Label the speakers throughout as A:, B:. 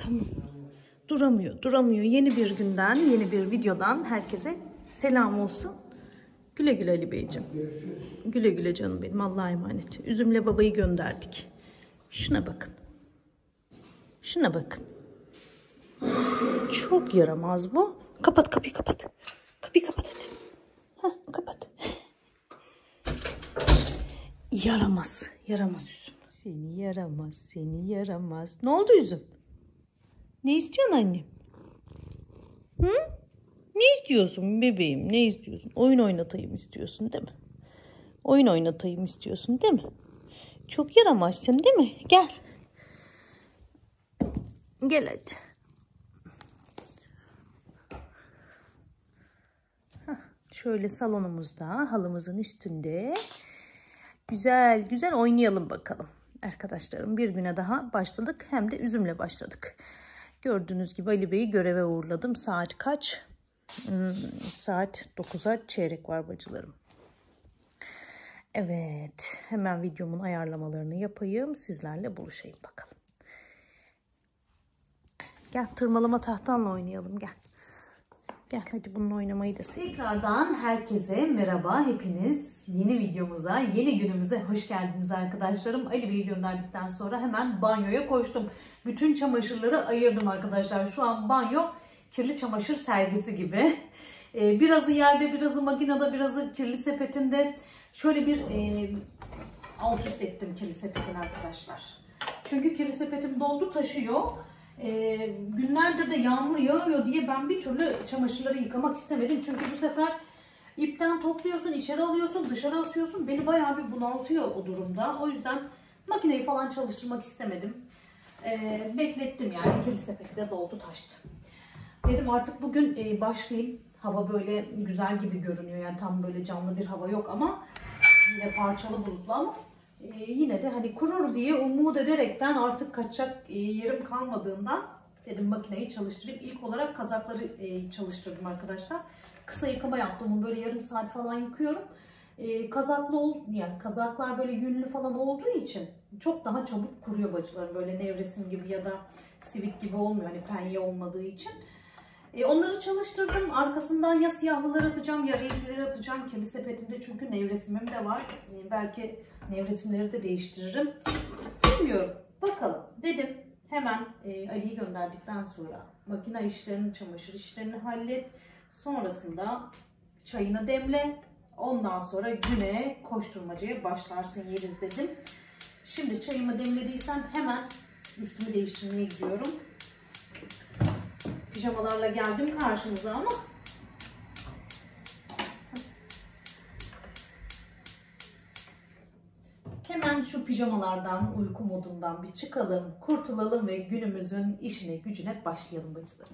A: Tamam. Duramıyor. Yeni bir günden, yeni bir videodan herkese selam olsun. Güle güle Ali Beyciğim. Güle güle canım benim. Allah'a emanet. Üzümle babayı gönderdik. Şuna bakın. Şuna bakın. Çok yaramaz bu. Kapat kapıyı, kapat. Kapıyı kapat hadi. Hah, kapat. Yaramaz üzüm. Seni yaramaz. Ne oldu üzüm? Ne istiyorsun annem? Hı? Ne istiyorsun bebeğim? Ne istiyorsun? Oyun oynatayım istiyorsun değil mi? Oyun oynatayım istiyorsun değil mi? Çok yaramazsın değil mi? Gel. Gel hadi. Şöyle salonumuzda halımızın üstünde güzel oynayalım bakalım. Arkadaşlarım bir güne daha başladık. Hem de üzümle başladık. Gördüğünüz gibi Ali Bey'i göreve uğurladım. Saat kaç? Saat 9'a çeyrek var bacılarım. Evet. Hemen videomun ayarlamalarını yapayım. Sizlerle buluşayım bakalım. Gel tırmalama tahtanla oynayalım gel. Gel hadi bununla oynamayı da sev. Tekrardan herkese merhaba. Hepiniz yeni videomuza, yeni günümüze hoş geldiniz arkadaşlarım. Ali Bey'i gönderdikten sonra hemen banyoya koştum. Bütün çamaşırları ayırdım arkadaşlar. Şu an banyo kirli çamaşır sergisi gibi. Birazı yerde, birazı makinede, birazı kirli sepetimde. Şöyle bir alt üst ettim kirli sepetin arkadaşlar. Çünkü kirli sepetim doldu taşıyor. Günlerdir de yağmur yağıyor diye ben bir türlü çamaşırları yıkamak istemedim. Çünkü bu sefer ipten topluyorsun, içeri alıyorsun, dışarı asıyorsun. Beni bayağı bir bunaltıyor o durumda. O yüzden makineyi falan çalıştırmak istemedim. Beklettim yani. Kirli sepeti de doldu taştı. Dedim artık bugün başlayayım. Hava böyle güzel gibi görünüyor. Yani tam böyle canlı bir hava yok ama yine parçalı bulutlu ama yine de hani kurur diye umut ederekten artık kaçacak yerim kalmadığından dedim makineyi çalıştırayım. İlk olarak kazakları çalıştırdım arkadaşlar. Kısa yıkama yaptım. Böyle yarım saat falan yıkıyorum. Yani kazaklar böyle yünlü falan olduğu için çok daha çabuk kuruyor bacılarım. Böyle nevresim gibi ya da sivit gibi olmuyor. Hani penye olmadığı için. Onları çalıştırdım. Arkasından ya siyahlıları atacağım ya renklileri atacağım. Kirli sepetinde çünkü nevresimim de var. Belki nevresimleri de değiştiririm. Bilmiyorum. Bakalım dedim. Hemen Ali'yi gönderdikten sonra makine işlerini, çamaşır işlerini hallet. Sonrasında çayını demle. Ondan sonra güne koşturmacaya başlarsın Yeliz dedim. Şimdi çayımı demlediysem hemen üstümü değiştirmeye gidiyorum. Pijamalarla geldim karşınıza ama hemen şu pijamalardan, uyku modundan bir çıkalım, kurtulalım ve günümüzün işine gücüne başlayalım bacılarım.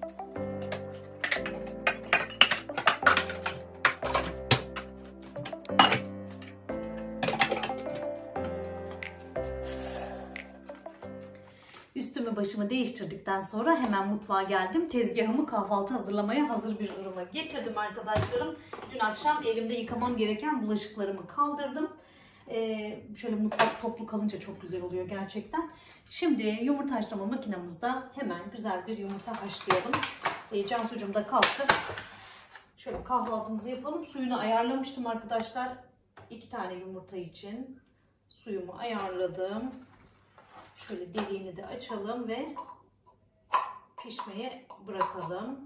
A: Üstümü başımı değiştirdikten sonra hemen mutfağa geldim. Tezgahımı kahvaltı hazırlamaya hazır bir duruma getirdim arkadaşlarım. Dün akşam elimde yıkamam gereken bulaşıklarımı kaldırdım. Şöyle mutfak toplu kalınca çok güzel oluyor gerçekten. Şimdi yumurta haşlama makinamızda hemen güzel bir yumurta haşlayalım. Cansucuğum da kalktı. Şöyle kahvaltımızı yapalım. Suyunu ayarlamıştım arkadaşlar. 2 tane yumurta için suyumu ayarladım. Şöyle deliğini de açalım ve pişmeye bırakalım.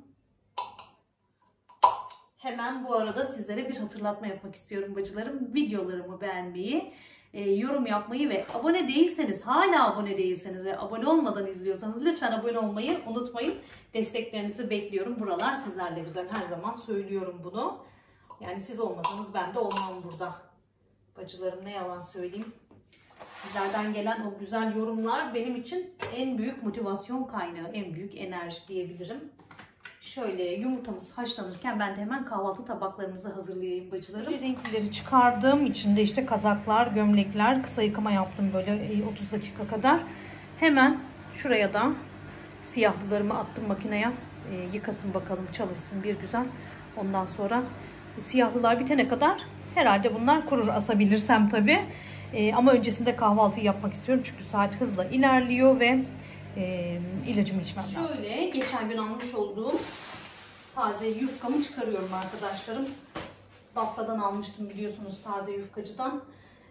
A: Hemen bu arada sizlere bir hatırlatma yapmak istiyorum bacılarım. Videolarımı beğenmeyi, yorum yapmayı ve hala abone değilseniz ve abone olmadan izliyorsanız lütfen abone olmayı unutmayın. Desteklerinizi bekliyorum. Buralar sizlerle güzel. Her zaman söylüyorum bunu. Yani siz olmasanız ben de olmam burada. Bacılarım ne yalan söyleyeyim. Sizlerden gelen o güzel yorumlar benim için en büyük motivasyon kaynağı, en büyük enerji diyebilirim. Şöyle yumurtamız haşlanırken ben de hemen kahvaltı tabaklarımızı hazırlayayım bacılarım. Renklileri çıkardım. İçinde işte kazaklar, gömlekler, kısa yıkama yaptım böyle 30 dakika kadar. Hemen şuraya da siyahlılarımı attım makineye. Yıkasın bakalım, çalışsın bir güzel. Ondan sonra siyahlılar bitene kadar herhalde bunlar kurur asabilirsem tabii. Ama öncesinde kahvaltıyı yapmak istiyorum çünkü saat hızla ilerliyor ve ilacımı içmem lazım. Şöyle geçen gün almış olduğum taze yufkamı çıkarıyorum arkadaşlarım. Bafra'dan almıştım biliyorsunuz, taze yufkacıdan.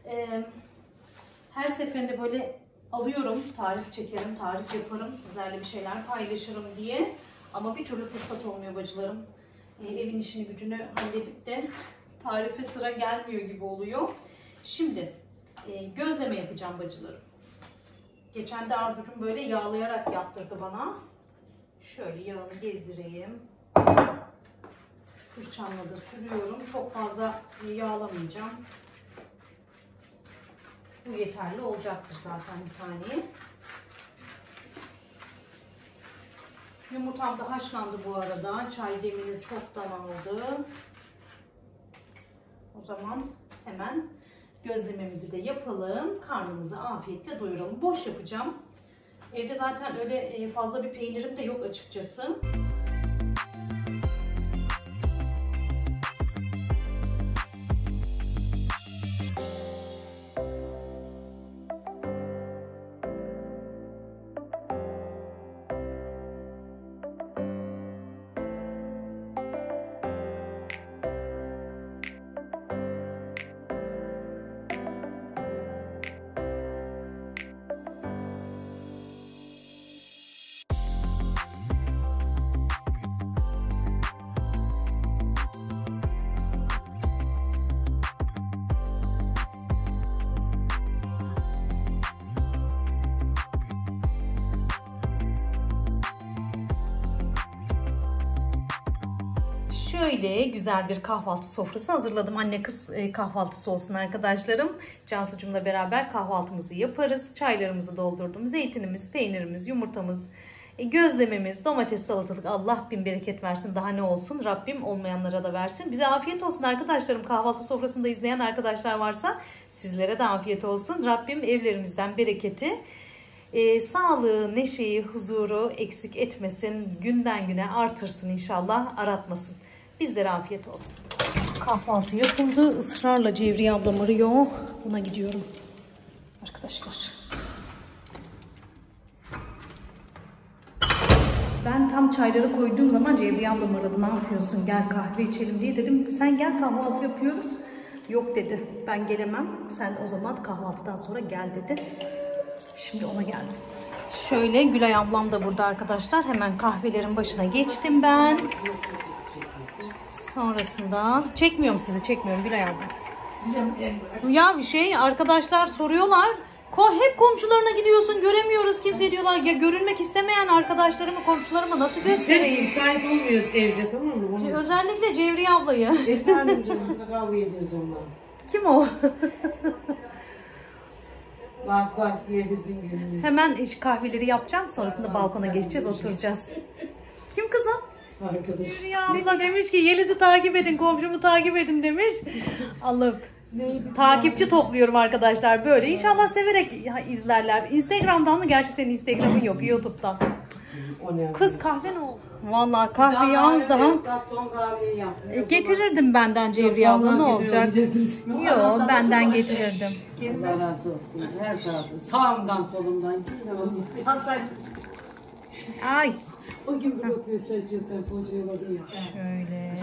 A: Her seferinde böyle alıyorum, tarif çekerim, tarif yaparım, sizlerle bir şeyler paylaşırım diye. Ama bir türlü fırsat olmuyor bacılarım. Evin işini gücünü halledip de tarife sıra gelmiyor gibi oluyor. Şimdi gözleme yapacağım bacılarım. Geçen de Arzucuğum böyle yağlayarak yaptırdı bana. Şöyle yağını gezdireyim. Fırçamla da sürüyorum. Çok fazla yağlamayacağım. Bu yeterli olacaktır zaten bir tane. Yumurtam da haşlandı bu arada. Çay demiri çoktan aldı. O zaman hemen gözlememizi de yapalım. Karnımızı afiyetle doyuralım. Boş yapacağım. Evde zaten öyle fazla bir peynirim de yok açıkçası. Şöyle güzel bir kahvaltı sofrası hazırladım. Anne kız kahvaltısı olsun arkadaşlarım. Cansu'cumla beraber kahvaltımızı yaparız. Çaylarımızı doldurdum. Zeytinimiz, peynirimiz, yumurtamız, gözlememiz, domates, salatalık. Allah bin bereket versin. Daha ne olsun? Rabbim olmayanlara da versin. Bize afiyet olsun arkadaşlarım. Kahvaltı sofrasında izleyen arkadaşlar varsa sizlere de afiyet olsun. Rabbim evlerimizden bereketi, sağlığı, neşeyi, huzuru eksik etmesin. Günden güne artırsın inşallah, aratmasın. Bizlere afiyet olsun. Kahvaltı yapıldı. Israrla Cevriye ablam arıyor. Buna gidiyorum arkadaşlar. Ben tam çayları koyduğum zaman Cevriye ablam aradı. Ne yapıyorsun? Gel kahve içelim diye dedim. Sen gel, kahvaltı yapıyoruz. Yok dedi. Ben gelemem. Sen o zaman kahvaltıdan sonra gel dedi. Şimdi ona geldim. Şöyle Gülay ablam da burada arkadaşlar. Hemen kahvelerin başına geçtim ben. Sonrasında çekmiyorum, sizi çekmiyorum Gülay abla. Ya bir şey, arkadaşlar soruyorlar. Hep komşularına gidiyorsun, göremiyoruz kimse diyorlar. Ya görünmek istemeyen arkadaşlarımı, komşularıma nasıl göstereyim?
B: Müsait olmuyoruz evde, tamam mı?
A: Özellikle Cevriye ablayı.
B: Efendim canım, kavga ediyoruz onunla.
A: Kim o?
B: Bak diye bizim günümüz.
A: Hemen kahveleri yapacağım, sonrasında balkona geçeceğiz, oturacağız. Kim kızım?
B: Arkadaş.
A: Cevriye abla demiş ki Yeliz'i takip edin, komşumu takip edin demiş. Allah'ım. Takipçi topluyorum arkadaşlar böyle. İnşallah severek izlerler. Instagram'dan mı? Gerçi senin Instagram'ın yok. YouTube'dan. Kız kahve ne oldu? Vallahi kahve yalnız daha.
B: Son kahveyi yaptım.
A: Getirirdim benden Cevriye abla, ne olacak? Yok, benden getirirdim.
B: Allah razı olsun. Her tarafı. Sağımdan solumdan. Kimden olsun. Çantayla.
A: Ay.
B: O gün bir oturuyor çay içiyor, sen poğaça yoladın ya.
A: Şöyle.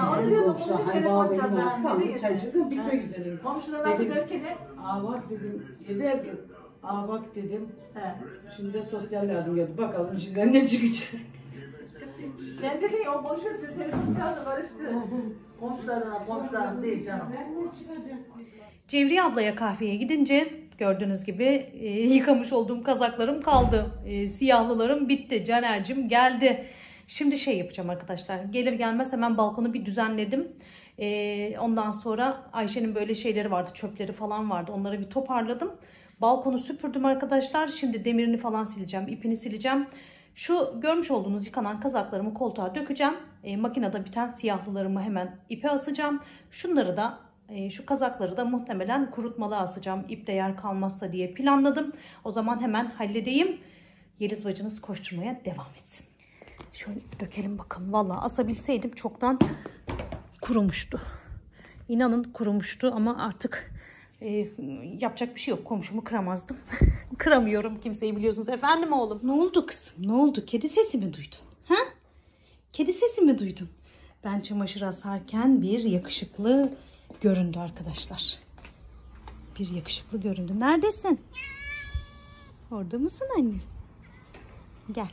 B: Çay içiyor, bitmek üzere.
C: Komşular nasıl derken?
B: Bak dedim, yedi herkes. Bak dedim. Şimdi de sosyal yardım geldi. Bakalım içinden ne çıkacak.
C: Sen de ki o boşver de telefon çaldı, barıştı. Komşularına değil canım.
B: Ben ne çıkacak?
A: Cevriye ablaya kahveye gidince gördüğünüz gibi yıkamış olduğum kazaklarım kaldı. Siyahlılarım bitti. Caner'cim geldi. Şimdi şey yapacağım arkadaşlar. Gelir gelmez hemen balkonu bir düzenledim. Ondan sonra Ayşe'nin böyle şeyleri vardı. Çöpleri falan vardı. Onları bir toparladım. Balkonu süpürdüm arkadaşlar. Şimdi demirini falan sileceğim. İpini sileceğim. Şu görmüş olduğunuz yıkanan kazaklarımı koltuğa dökeceğim. Makinede biten siyahlılarımı hemen ipe asacağım. Şunları da şu kazakları da muhtemelen kurutmalı asacağım. İpte yer kalmazsa diye planladım. O zaman hemen halledeyim. Yeliz bacınız koşturmaya devam etsin. Şöyle dökelim bakalım. Vallahi asabilseydim çoktan kurumuştu. İnanın kurumuştu ama artık Yapacak bir şey yok. Komşumu kıramazdım. Kıramıyorum kimseyi biliyorsunuz. Efendim oğlum. Ne oldu kızım? Ne oldu? Kedi sesi mi duydun? Ha? Kedi sesi mi duydun? Ben çamaşır asarken bir yakışıklı göründü arkadaşlar. Bir yakışıklı göründü. Neredesin? Orada mısın anne? Gel.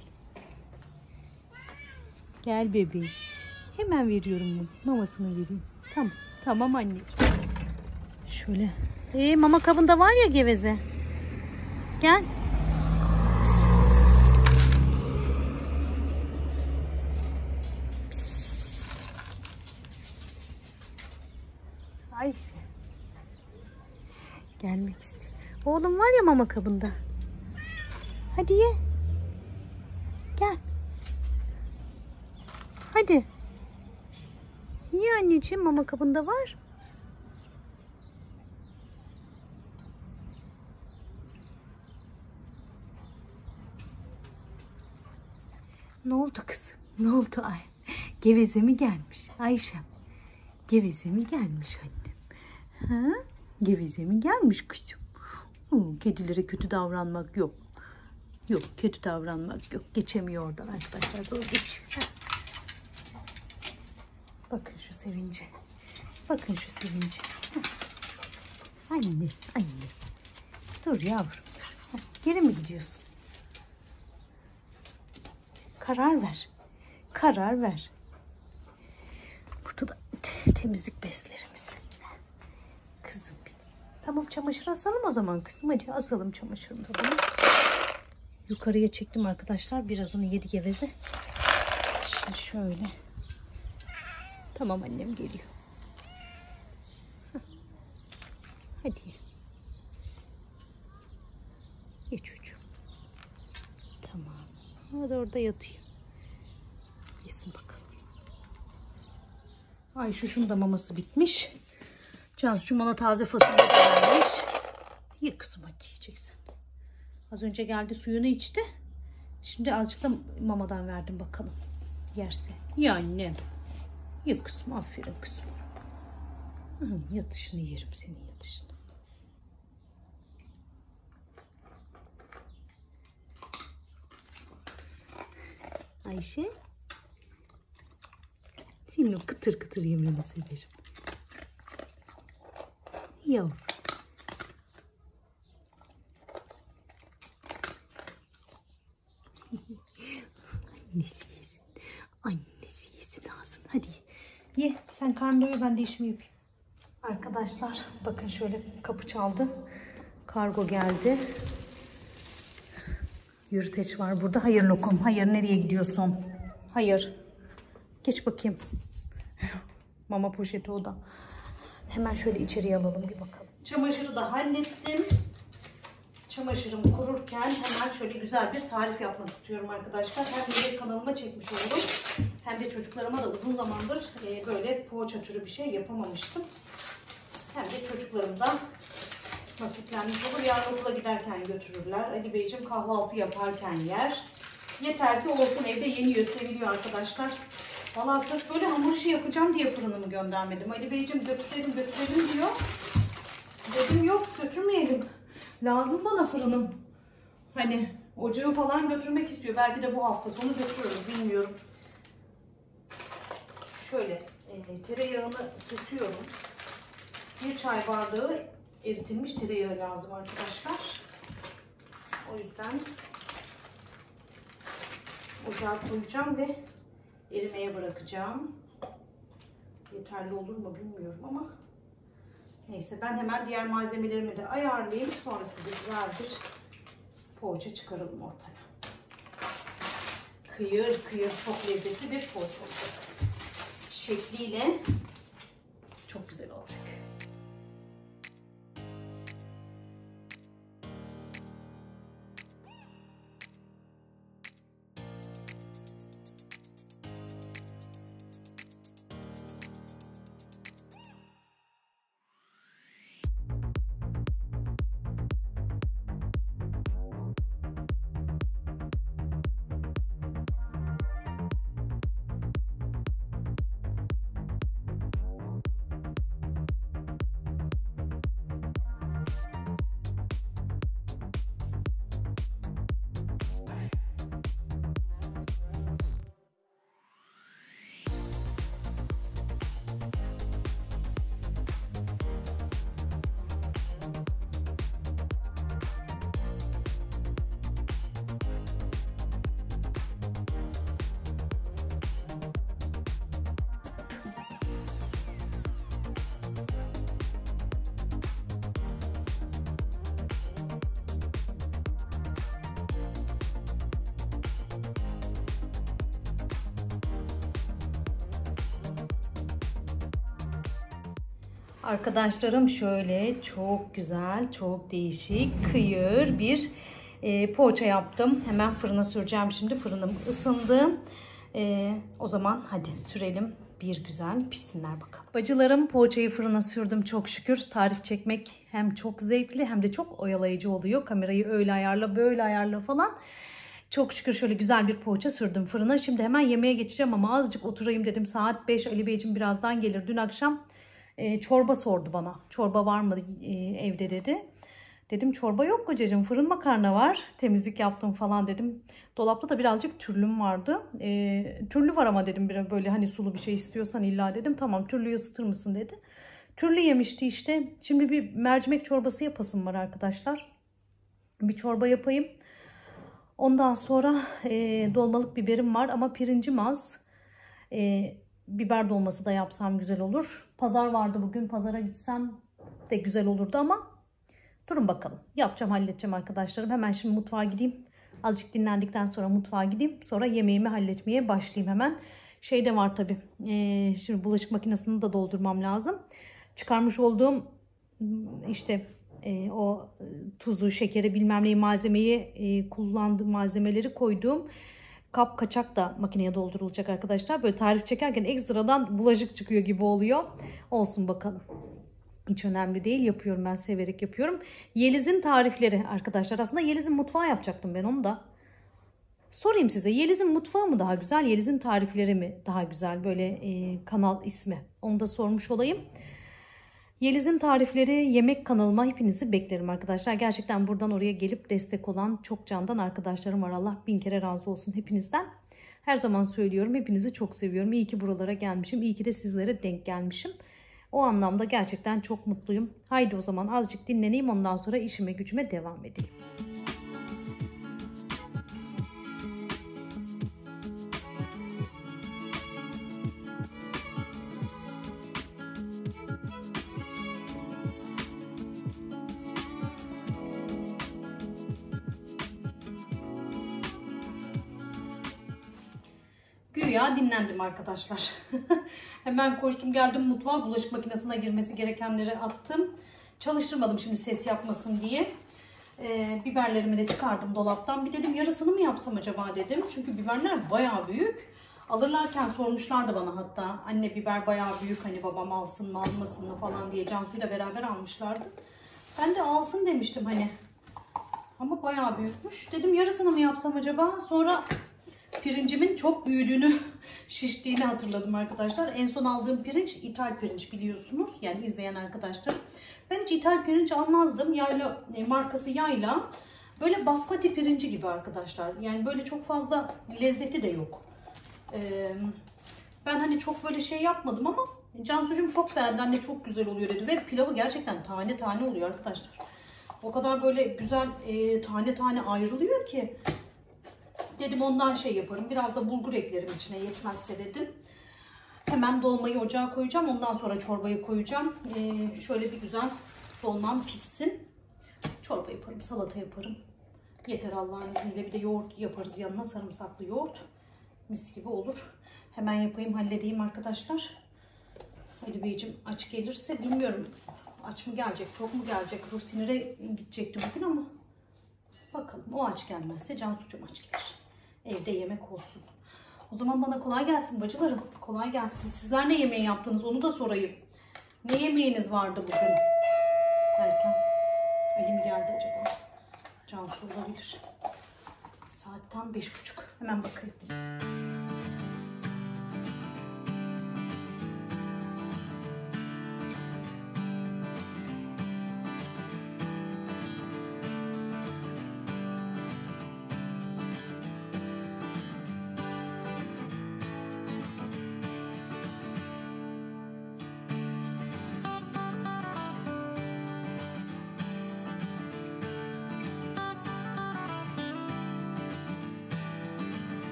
A: Gel bebeğim. Hemen veriyorum bunu. Mamasını vereyim. Tamam. Tamam anneciğim. Şöyle. Mama kabında var ya geveze. Gel. Pis, pis, pis, pis, pis. Pis, pis, pis, pis, pis. Ayşe. Gelmek istiyor. Oğlum var ya mama kabında. Hadi ye. Gel. Hadi. Ye anneciğim, mama kabında var. Ne oldu kızım? Ne oldu ay? Geveze mi gelmiş Ayşem? Geveze mi gelmiş annem? Ha? Geveze mi gelmiş kızım? Kedilere kötü davranmak yok. Yok, kötü davranmak yok. Geçemiyor oradan arkadaşlar. Zor geçiyor. Bakın şu sevince. Bakın şu sevince. Anne, anne. Dur yavrum. Geri mi gidiyorsun? Karar ver. Karar ver. Burada da temizlik bezlerimiz. Kızım benim. Tamam, çamaşır asalım o zaman kızım. Hadi asalım çamaşırımızı. Yukarıya çektim arkadaşlar. Birazını yedi geveze. Şimdi şöyle. Tamam, annem geliyor. Hadi. Ye çocuğum. Tamam. Hadi orada yatıyor. Yesin bakalım. Ay şunun da maması bitmiş. Cansu bana taze fasulye de vermiş. Ye kızım, hadi yiyeceksin. Az önce geldi, suyunu içti. Şimdi azıcık da mamadan verdim, bakalım. Yerse. Ya annem. Ye kızım, aferin kızım. Yatışını yerim, senin yatışını. Ayşe. Senin o kıtır kıtır yemeni severim. Yavrum. Annesi yesin. Annesi yesin ağzını. Hadi ye. Sen karnını doyur, ben de işimi yapayım. Arkadaşlar bakın, şöyle kapı çaldı. Kargo geldi. Yürüteç var burada. Hayır lokum. Hayır, nereye gidiyorsun? Hayır. Geç bakayım. Mama poşeti o da. Hemen şöyle içeriye alalım bir bakalım. Çamaşırı da hallettim. Çamaşırım kururken hemen şöyle güzel bir tarif yapmak istiyorum arkadaşlar. Hem de kanalıma çekmiş oldum. Hem de çocuklarıma da uzun zamandır böyle poğaça türü bir şey yapamamıştım. Hem de çocuklarım da nasiplenmiş olur. Yarın okula giderken götürürler. Ali Beyciğim kahvaltı yaparken yer. Yeter ki olsun, evde yeniyor, seviliyor arkadaşlar. Valla sırf böyle hamur işi yapacağım diye fırınımı göndermedim. Ali Beyciğim götürelim diyor. Dedim yok, götürmeyelim. Lazım bana fırınım. Hani ocağı falan götürmek istiyor. Belki de bu hafta sonu götürürüz, bilmiyorum. Şöyle tereyağını kesiyorum. 1 çay bardağı eritilmiş tereyağı lazım arkadaşlar. O yüzden ocağa koyacağım ve erimeye bırakacağım. Yeterli olur mu bilmiyorum ama neyse, ben hemen diğer malzemelerimi de ayarlayayım. Sonrasında güzel bir poğaça çıkaralım ortaya. Kıyır kıyır çok lezzetli bir poğaça olacak. Şekliyle çok güzel olacak. Arkadaşlarım şöyle çok güzel, çok değişik, kıyır bir poğaça yaptım. Hemen fırına süreceğim şimdi. Fırınım ısındı. O zaman hadi sürelim. Bir güzel pişsinler bakalım. Bacılarım, poğaçayı fırına sürdüm çok şükür. Tarif çekmek hem çok zevkli hem de çok oyalayıcı oluyor. Kamerayı öyle ayarla, böyle ayarla falan. Çok şükür şöyle güzel bir poğaça sürdüm fırına. Şimdi hemen yemeğe geçeceğim ama azıcık oturayım dedim. Saat 5, Ali Beyciğim birazdan gelir. Dün akşam çorba sordu bana. Çorba var mı evde dedi. Dedim çorba yok kocacığım, fırın makarna var. Temizlik yaptım falan dedim. Dolapta da birazcık türlüm vardı. Türlü var ama dedim böyle hani sulu bir şey istiyorsan illa dedim. Tamam, türlüyü ısıtır mısın dedi. Türlü yemişti işte. Şimdi bir mercimek çorbası yapasım var arkadaşlar. Bir çorba yapayım. Ondan sonra dolmalık biberim var ama pirincim az. Biber dolması da yapsam güzel olur. Pazar vardı bugün. Pazara gitsem de güzel olurdu ama durun bakalım. Yapacağım, halledeceğim arkadaşlarım. Hemen şimdi mutfağa gideyim. Azıcık dinlendikten sonra mutfağa gideyim. Sonra yemeğimi halletmeye başlayayım hemen. Şey de var tabii. Şimdi bulaşık makinesini de doldurmam lazım. Çıkarmış olduğum işte o tuzu, şekeri, bilmem neyi, malzemeyi kullandığım malzemeleri koyduğum kap kaçak da makineye doldurulacak arkadaşlar. Böyle tarif çekerken ekstradan bulaşık çıkıyor gibi oluyor. Olsun bakalım. Hiç önemli değil. Yapıyorum, ben severek yapıyorum. Yeliz'in tarifleri arkadaşlar. Aslında Yeliz'in mutfağı yapacaktım ben onu da. Sorayım size. Yeliz'in mutfağı mı daha güzel? Yeliz'in tarifleri mi daha güzel? Böyle kanal ismi. Onu da sormuş olayım. Yeliz'in tarifleri yemek kanalıma hepinizi beklerim arkadaşlar. Gerçekten buradan oraya gelip destek olan çok candan arkadaşlarım var. Allah bin kere razı olsun hepinizden. Her zaman söylüyorum, hepinizi çok seviyorum. İyi ki buralara gelmişim. İyi ki de sizlere denk gelmişim. O anlamda gerçekten çok mutluyum. Haydi o zaman azıcık dinleneyim, ondan sonra işime gücüme devam edeyim. Güya dinlendim arkadaşlar. Hemen koştum geldim mutfağa, bulaşık makinesine girmesi gerekenleri attım. Çalıştırmadım şimdi ses yapmasın diye. Biberlerimi de çıkardım dolaptan. Bir dedim yarısını mı yapsam acaba dedim. Çünkü biberler bayağı büyük. Alırlarken sormuşlardı bana hatta. Anne biber bayağı büyük, hani babam alsın mı almasın mı falan diye. Cansu'yla beraber almışlardı. Ben de alsın demiştim hani. Ama bayağı büyükmüş. Dedim yarısını mı yapsam acaba? Sonra pirincimin çok büyüdüğünü, şiştiğini hatırladım arkadaşlar. En son aldığım pirinç ithal pirinç biliyorsunuz. Yani izleyen arkadaşlar. Ben hiç ithal pirinç almazdım. Yayla, markası Yayla. Böyle basmati pirinci gibi arkadaşlar. Yani böyle çok fazla lezzeti de yok. Ben hani çok böyle şey yapmadım ama Cansucuğum çok beğendi. Anne çok güzel oluyor dedi. Ve pilavı gerçekten tane tane oluyor arkadaşlar. O kadar böyle güzel tane tane ayrılıyor ki. Dedim ondan şey yaparım. Biraz da bulgur eklerim içine, yetmezse dedim. Hemen dolmayı ocağa koyacağım. Ondan sonra çorbayı koyacağım. Şöyle bir güzel dolmam pişsin. Çorba yaparım, salata yaparım. Yeter Allah'ın izniyle. Bir de yoğurt yaparız yanına. Sarımsaklı yoğurt. Mis gibi olur. Hemen yapayım, halledeyim arkadaşlar. Ali Beyciğim aç gelirse bilmiyorum. Aç mı gelecek, tok mu gelecek? Ruh sinire gidecekti bugün ama. Bakalım, o aç gelmezse Cansu'cum aç gelir. Evde yemek olsun. O zaman bana kolay gelsin bacılarım. Kolay gelsin. Sizler ne yemeği yaptınız onu da sorayım. Ne yemeğiniz vardı bugün? Derken Ali mi geldi acaba? Cansu olabilir. Saat tam 5.30. Hemen bakayım.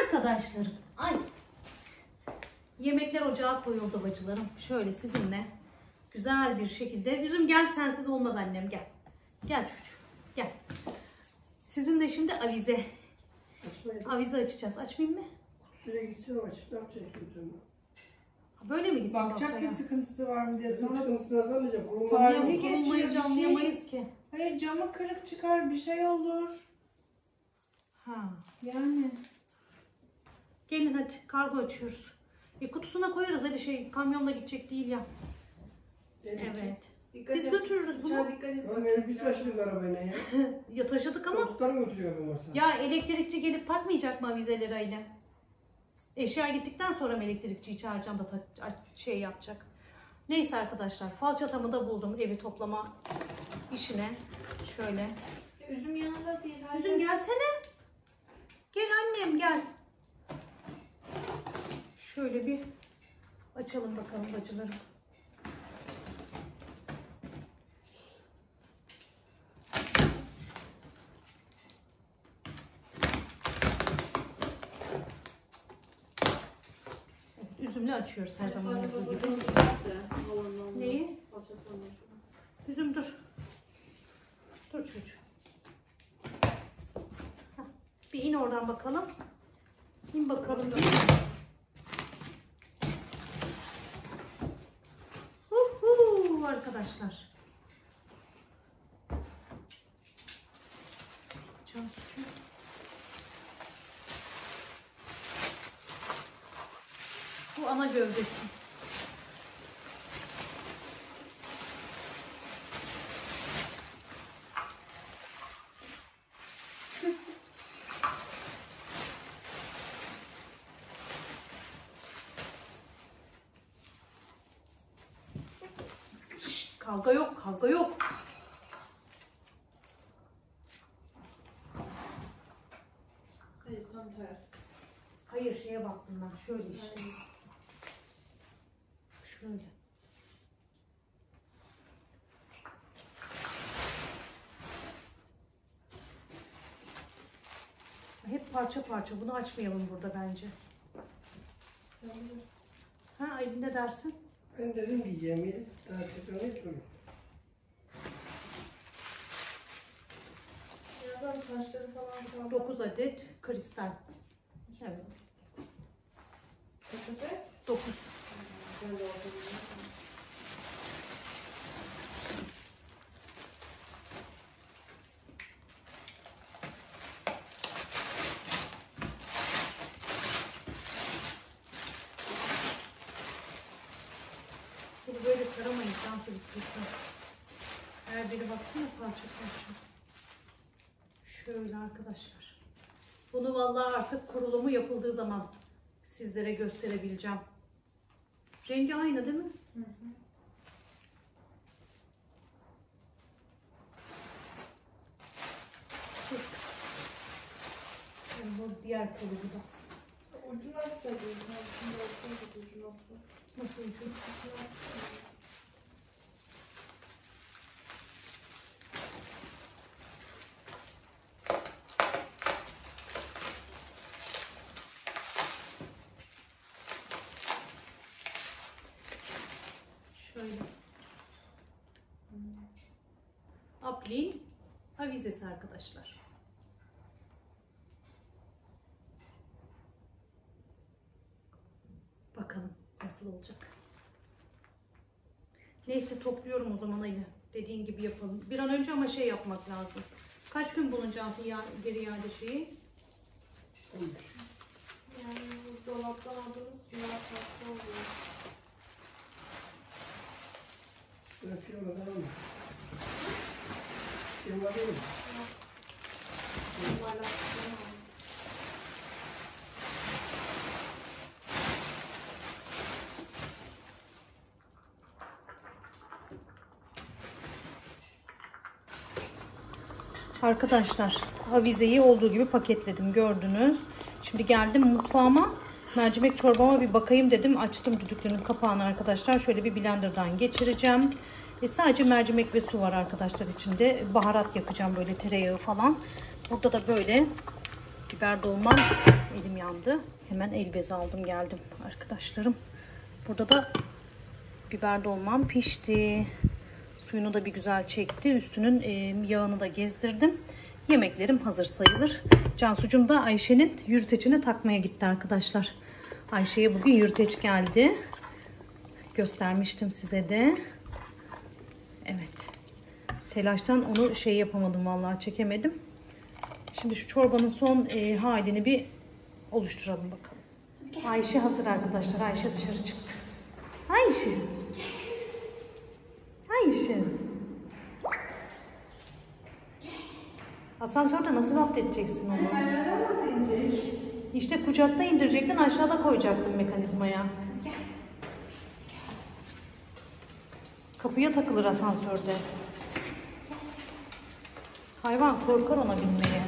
A: Arkadaşlarım, ay yemekler ocağa koyuldu bacılarım. Şöyle sizinle güzel bir şekilde. Üzüm gel, sensiz olmaz annem, gel. Gel çocuğum, gel. Sizinle şimdi avize. Avize açacağız. Açmayayım mı?
D: Süre gitsin ama açıp ne yapacak şimdi?
A: Böyle mi gitsin?
E: Bakacak bir sıkıntısı var mı diye sonra
D: Sıkıntısını azalmayacak.
E: tarihi geçiyor
A: Olmayınca
E: bir şey.
A: anlayamayız ki.
E: Hayır, camı kırık çıkar, bir şey olur.
A: Ha.
E: Yani.
A: Gelin hadi, kargo açıyoruz. Kutusuna koyarız, hadi kamyonla gidecek değil ya. Evet. Biz götürürüz bunu.
E: Dikkat et.
D: Örneğin biz taşıdık arabayla ya.
A: Ya taşıdık ama
D: Koltuklar mı götürecek adam varsa?
A: ya elektrikçi gelip takmayacak mı avizeleri Aylin? Eşya gittikten sonra mı elektrikçiyi çağıracağım da şey yapacak? Neyse arkadaşlar, falçatamı da buldum evi toplama işine. Şöyle.
E: Üzüm yanında değil.
A: Üzüm gelsene. Gel annem gel. Şöyle bir açalım bakalım bacılarım. Üzümle açıyoruz her zaman olduğu gibi. Neyi? Üzüm dur. Dur çocuğum. Bir in oradan bakalım. İn bakalım. Arkadaşlar. Bu ana gövdesi. Şşt, kavga yok, kavga yok.
E: Hayır, tam tersi.
A: Hayır, şeye baktım ben. Şöyle işte. Şöyle. Hep parça parça. Bunu açmayalım burada bence.
E: Sen bilirsin.
A: Ha Aylin ne dersin?
D: Ben dedim diyeceğim ya. Daha tekrar ne soruyorsun?
E: Birazdan taşları falan sağlam.
A: 9 adet kristal. Evet.
E: Kaç adet?
A: 9.
E: Ben de orada.
A: Bunu böyle saramayız. Dans istiyorsan. Her biri baksana parça parça. Şöyle arkadaşlar. Bunu vallahi artık kurulumu yapıldığı zaman sizlere gösterebileceğim. Rengi aynı değil mi?
E: Hı hı.
A: Çok kısa. Yani bu diğer kolu bu da.
E: Ucunu açsaydın. Şimdi olsaydı ucu nasıl?
A: Nasıl ucu?
E: Ucunu açsaydın.
A: Şöyle. Aplin avizesi arkadaşlar. Bakalım nasıl olacak. Neyse topluyorum o zaman Ali. Dediğin gibi yapalım. Bir an önce ama şey yapmak lazım. Kaç gün bulunca geri iade şeyi?
E: Yani bu dolaptan aldığımız sular farklı oluyor.
D: Ben firma tamam mı? Firma değil mi?
E: Bunlarla tutamam.
A: Arkadaşlar avizeyi olduğu gibi paketledim gördünüz. Şimdi geldim mutfağıma. Mercimek çorbama bir bakayım dedim. Açtım düdüklünün kapağını arkadaşlar. Şöyle bir blenderdan geçireceğim. Sadece mercimek ve su var arkadaşlar içinde. Baharat yakacağım böyle tereyağı falan. Burada da böyle Biber dolmam, elim yandı. Hemen el bezi aldım geldim arkadaşlarım. Burada da biber dolmam pişti. Suyunu da bir güzel çekti. Üstünün yağını da gezdirdim. Yemeklerim hazır sayılır. Cansucuğum da Ayşe'nin yürütecini takmaya gitti arkadaşlar. Ayşe'ye bugün yürüteç geldi. Göstermiştim size de. Evet. Telaştan onu yapamadım vallahi, çekemedim. Şimdi şu çorbanın son halini bir oluşturalım bakalım. Ayşe hazır arkadaşlar. Ayşe dışarı çıktı. Ayşe. Ayşe. Asansörde nasıl zapt edeceksin onu?
E: Nasıl inecek?
A: İşte kucakta indirecektin, aşağıda koyacaktın mekanizmaya. Kapıya takılır asansörde. Hayvan korkar ona binmeye.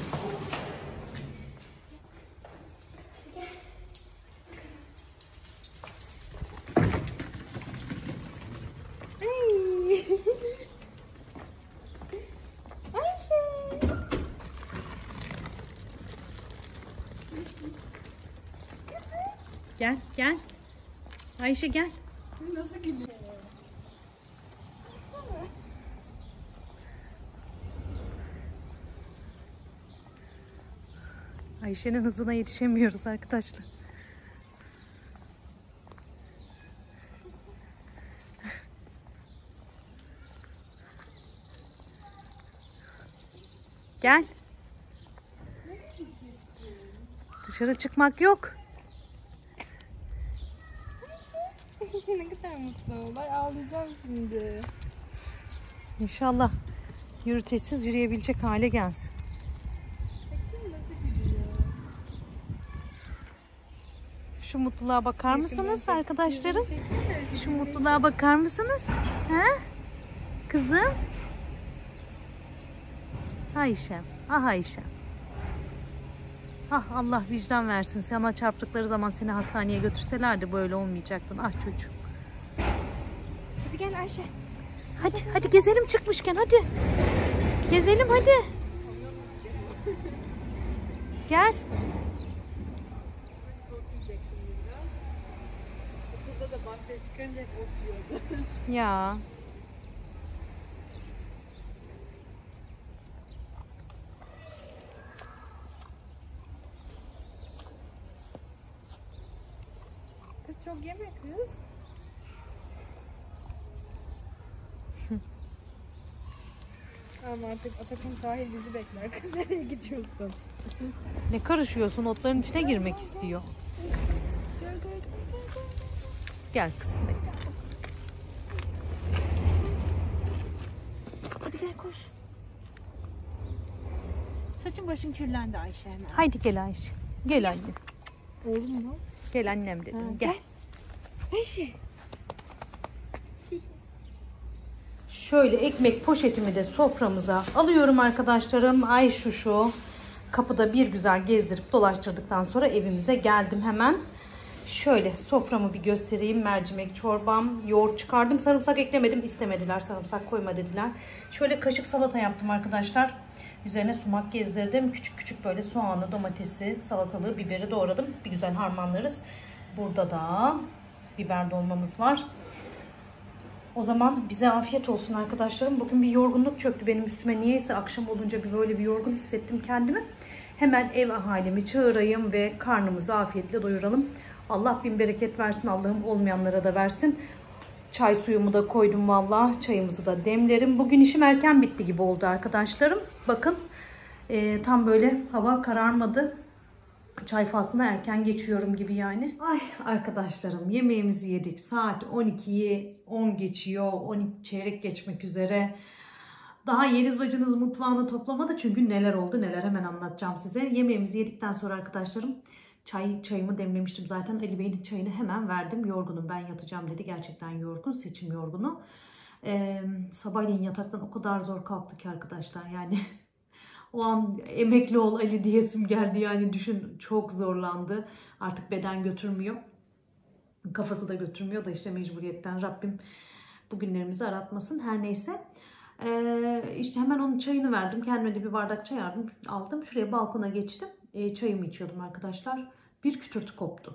A: Gel, gel. Ayşe gel.
E: Nasıl gidiyor?
A: Ayşe'nin hızına yetişemiyoruz arkadaşlar. Gel. Dışarı çıkmak yok.
E: Ne kadar mutlu oldular. Ağlayacağım şimdi.
A: İnşallah yürütesiz yürüyebilecek hale gelsin.
E: Bakayım nasıl gidiyor.
A: Şu mutluluğa bakar mısınız arkadaşlarım? Şu mutluluğa bakar mısınız? He? Kızım? Ayşem. Ah Ayşem. Ah Allah vicdan versin. Sana çarptıkları zaman seni hastaneye götürselerdi böyle olmayacaktın. Ah çocuğum.
E: Hadi gel Ayşe.
A: Hadi gezelim çıkmışken hadi. Gezelim hadi. Gel.
E: Korkmayacak şimdi biraz. Okulda da bahçeye çıkınca hep oturuyordu.
A: Ya.
E: Kız çok yeme kız. Ama artık Atakum sahil bizi bekler. Kız nereye gidiyorsun?
A: Ne karışıyorsun? Otların içine girmek istiyor.
E: Gel gel gel.
A: Gel kızım bekle.
E: Hadi gel koş. Saçın başın kirlendi Ayşe hemen.
A: Haydi gel Ayşe. Gel anne.
E: Oğlum mu?
A: Gel annem dedim. Gel.
E: Ayşe.
A: Şöyle ekmek poşetimi de soframıza alıyorum arkadaşlarım. Ay şu kapıda bir güzel gezdirip dolaştırdıktan sonra evimize geldim hemen. Şöyle soframı bir göstereyim. Mercimek çorbam, yoğurt çıkardım. Sarımsak eklemedim, istemediler. Sarımsak koyma dediler. Şöyle kaşık salata yaptım arkadaşlar. Üzerine sumak gezdirdim. Küçük küçük böyle soğanı, domatesi, salatalığı, biberi doğradım. Bir güzel harmanlarız. Burada da biber dolmamız var. O zaman bize afiyet olsun arkadaşlarım. Bugün bir yorgunluk çöktü benim üstüme. Niyeyse akşam olunca böyle bir yorgun hissettim kendimi. Hemen ev ahalimi çağırayım ve karnımızı afiyetle doyuralım. Allah bin bereket versin. Allah'ım olmayanlara da versin. Çay suyumu da koydum vallahi. Çayımızı da demlerim. Bugün işim erken bitti gibi oldu arkadaşlarım. Bakın tam böyle hava kararmadı. Çay faslına erken geçiyorum gibi yani. Ay arkadaşlarım yemeğimizi yedik. Saat 12'yi 10 geçiyor. 12 çeyrek geçmek üzere. Daha Yeliz bacınız mutfağını toplamadı. Çünkü neler oldu neler hemen anlatacağım size. Yemeğimizi yedikten sonra arkadaşlarım çayımı demlemiştim zaten. Ali Bey'in çayını hemen verdim. Yorgunum ben yatacağım dedi. Gerçekten yorgun. Seçim yorgunu. Sabahleyin yataktan o kadar zor kalktı ki arkadaşlar. Yani o an emekli ol Ali diyesim geldi. Yani düşün çok zorlandı. Artık beden götürmüyor. Kafası da götürmüyor da işte mecburiyetten Rabbim bugünlerimizi aratmasın. Her neyse. İşte hemen onun çayını verdim. Kendime de bir bardak çay aldım. Şuraya balkona geçtim. çayımı içiyordum arkadaşlar. Bir kütürtü koptu.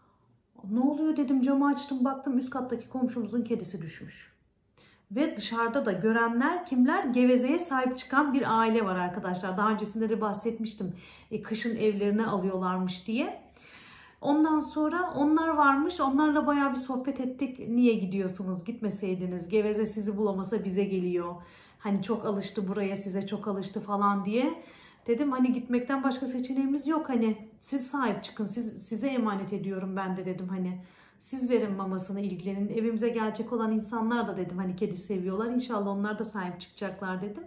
A: Ne oluyor dedim, camı açtım, baktım üst kattaki komşumuzun kedisi düşmüş. Ve dışarıda da görenler kimler? Gevezeye sahip çıkan bir aile var arkadaşlar. Daha öncesinde de bahsetmiştim. Kışın evlerine alıyorlarmış diye. Ondan sonra onlar varmış. Onlarla bayağı bir sohbet ettik. Niye gidiyorsunuz? Gitmeseydiniz. Geveze sizi bulamasa bize geliyor. Hani çok alıştı buraya, size çok alıştı falan diye. Dedim hani gitmekten başka seçeneğimiz yok. Hani siz sahip çıkın. Size emanet ediyorum ben de dedim hani. Siz verin mamasını, ilgilenin. Evimize gelecek olan insanlar da dedim hani kedi seviyorlar. İnşallah onlar da sahip çıkacaklar dedim.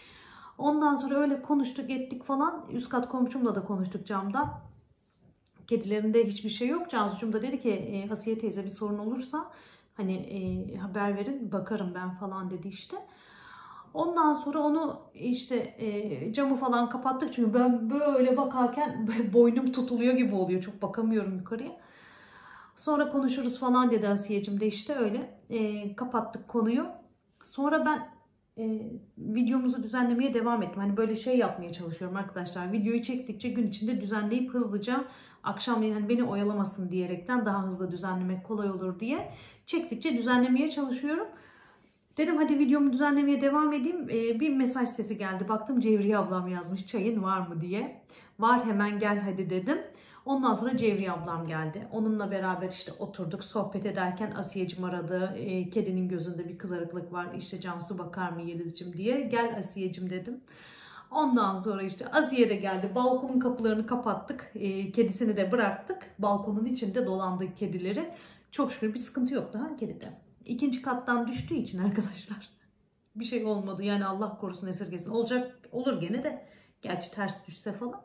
A: Ondan sonra öyle konuştuk ettik falan. Üst kat komşumla da konuştuk camda. Kedilerinde hiçbir şey yok. Cansucuğum da dedi ki Asiye teyze bir sorun olursa hani haber verin, bakarım ben falan dedi işte. Ondan sonra onu işte camı falan kapattık. Çünkü ben böyle bakarken boynum tutuluyor gibi oluyor. Çok bakamıyorum yukarıya. Sonra konuşuruz falan dedi Asiyeciğim de işte öyle. Kapattık konuyu. Sonra ben videomuzu düzenlemeye devam ettim. Hani böyle şey yapmaya çalışıyorum arkadaşlar. Videoyu çektikçe gün içinde düzenleyip hızlıca akşamleyin hani beni oyalamasın diyerekten daha hızlı düzenlemek kolay olur diye çektikçe düzenlemeye çalışıyorum. Dedim hadi videomu düzenlemeye devam edeyim. Bir mesaj sesi geldi. Baktım Cevriye ablam yazmış çayın var mı diye. Var hemen gel hadi dedim. Ondan sonra Cevriye ablam geldi. Onunla beraber işte oturduk sohbet ederken Asiyeciğim aradı. Kedinin gözünde bir kızarıklık var. İşte Cansu bakar mı Yelizciğim diye. Gel Asiyeciğim dedim. Ondan sonra işte Asiye de geldi. Balkonun kapılarını kapattık. Kedisini de bıraktık. Balkonun içinde dolandık kedileri. Çok şükür bir sıkıntı yoktu ha kedide. İkinci kattan düştüğü için arkadaşlar bir şey olmadı. Yani Allah korusun esirgesin. Olur gene de. Gerçi ters düşse falan.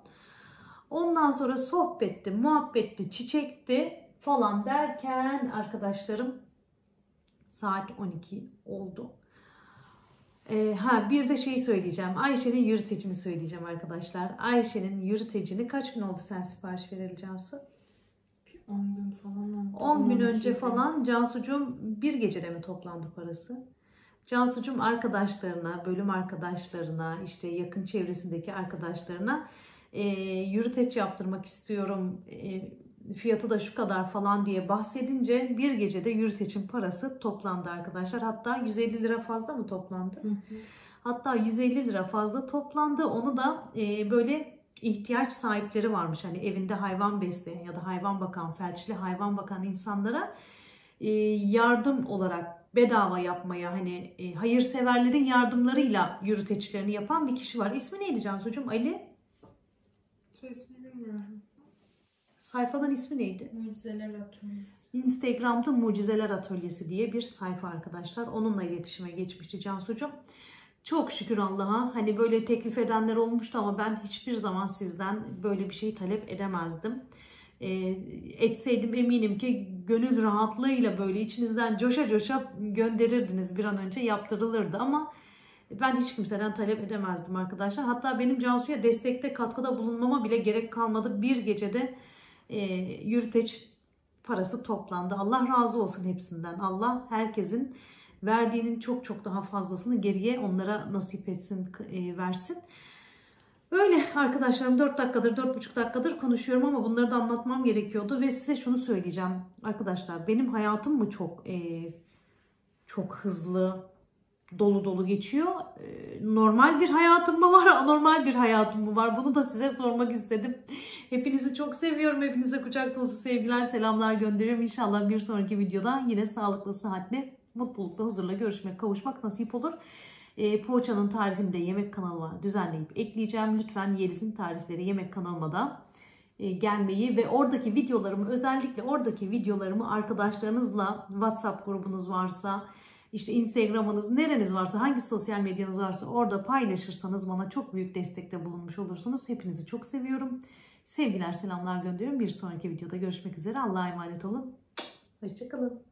A: Ondan sonra sohbetti, muhabbetti, çiçekti falan derken arkadaşlarım saat 12 oldu. Bir de şeyi söyleyeceğim. Ayşe'nin yürütecini söyleyeceğim arkadaşlar. Ayşe'nin yürütecini kaç gün oldu sen sipariş vereli Cansu?
E: 10 gün falan oldu.
A: 10 gün önce falan Cansucuğum bir gecede mi toplandı parası? Cansucuğum arkadaşlarına, bölüm arkadaşlarına, işte yakın çevresindeki arkadaşlarına yürüteç yaptırmak istiyorum, fiyatı da şu kadar falan diye bahsedince bir gecede yürütecin parası toplandı arkadaşlar. Hatta 150 lira fazla mı toplandı? Hatta 150 lira fazla toplandı. Onu da böyle ihtiyaç sahipleri varmış. Hani evinde hayvan besleyen ya da hayvan bakan, felçli hayvan bakan insanlara yardım olarak bedava yapmaya hani hayırseverlerin yardımlarıyla yürüteçlerini yapan bir kişi var. İsmi neydi Cansucuğum? Ali?
E: Soy ismini bilmiyorum.
A: Sayfadan ismi neydi?
E: Mucizeler Atölyesi.
A: Instagram'da Mucizeler Atölyesi diye bir sayfa arkadaşlar. Onunla iletişime geçmişti Cansucuğum. Çok şükür Allah'a hani böyle teklif edenler olmuştu ama ben hiçbir zaman sizden böyle bir şey talep edemezdim. Etseydim eminim ki gönül rahatlığıyla böyle içinizden coşa coşa gönderirdiniz, bir an önce yaptırılırdı ama ben hiç kimseden talep edemezdim arkadaşlar. Hatta benim Cansu'ya destekte katkıda bulunmama bile gerek kalmadı. Bir gecede yürüteç parası toplandı. Allah razı olsun hepsinden. Allah herkesin verdiğinin çok çok daha fazlasını geriye onlara nasip etsin, versin. Öyle arkadaşlarım 4 dakikadır, 4,5 dakikadır konuşuyorum ama bunları da anlatmam gerekiyordu ve size şunu söyleyeceğim. Arkadaşlar benim hayatım mı çok hızlı, dolu dolu geçiyor? Normal bir hayatım mı var, anormal bir hayatım mı var? Bunu da size sormak istedim. Hepinizi çok seviyorum. Hepinize kucak dolusu sevgiler, selamlar gönderiyorum. İnşallah bir sonraki videoda yine sağlıklı, sıhhatli, mutlulukla, huzurla görüşmek, kavuşmak nasip olur. Poğaçanın tarifini de yemek kanalıma düzenleyip ekleyeceğim. Lütfen Yeliz'in tarifleri yemek kanalıma da gelmeyi ve oradaki videolarımı, özellikle oradaki videolarımı arkadaşlarınızla, WhatsApp grubunuz varsa, işte Instagram'ınız, nereniz varsa, hangi sosyal medyanız varsa orada paylaşırsanız bana çok büyük destekte bulunmuş olursunuz. Hepinizi çok seviyorum. Sevgiler, selamlar gönderiyorum. Bir sonraki videoda görüşmek üzere. Allah'a emanet olun. Hoşça kalın.